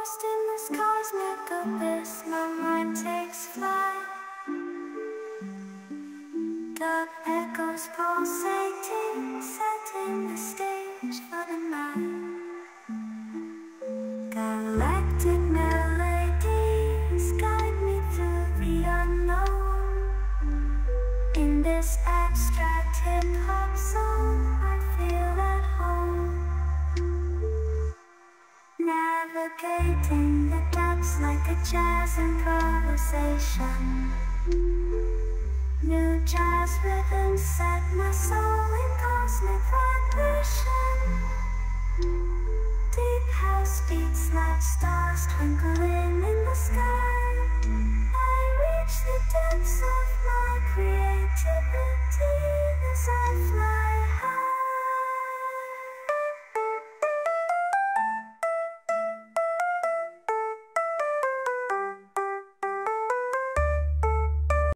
Lost in this cosmic abyss, my mind takes flight. The echoes pulsating, setting the stage for the night. Galactic melodies guide me through the unknown. In this abstract hip-hop song, I feel at home. Navigating the depths like a jazz improvisation. New jazz rhythms set my soul in cosmic vibration. Deep house beats like